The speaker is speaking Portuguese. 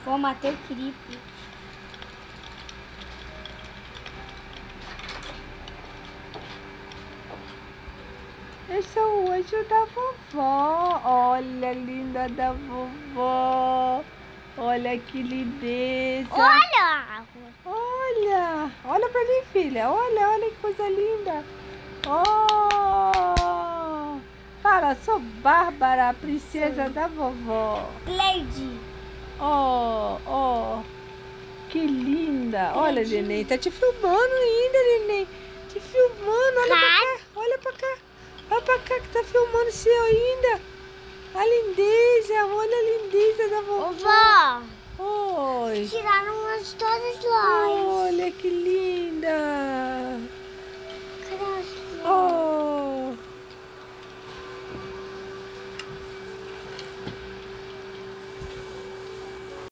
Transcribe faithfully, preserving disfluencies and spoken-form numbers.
Vou matar o Creeper. Esse é o anjo da vovó. Olha, linda da vovó. Olha que lindeza. Olha! Olha. Olha pra mim, filha. Olha, olha que coisa linda. Oh. Fala, sou Bárbara, a princesa Sim. da vovó. Lady. Oh, oh. Que linda. Olha, Lady. neném. Tá te filmando ainda, neném. Te filmando. Olha pra cá. Olha pra cá. Olha pra cá que tá filmando o seu ainda. A lindeza, olha a lindeza da vovó. Vovó, Oi. tiraram umas todas lá. Olha que lindo.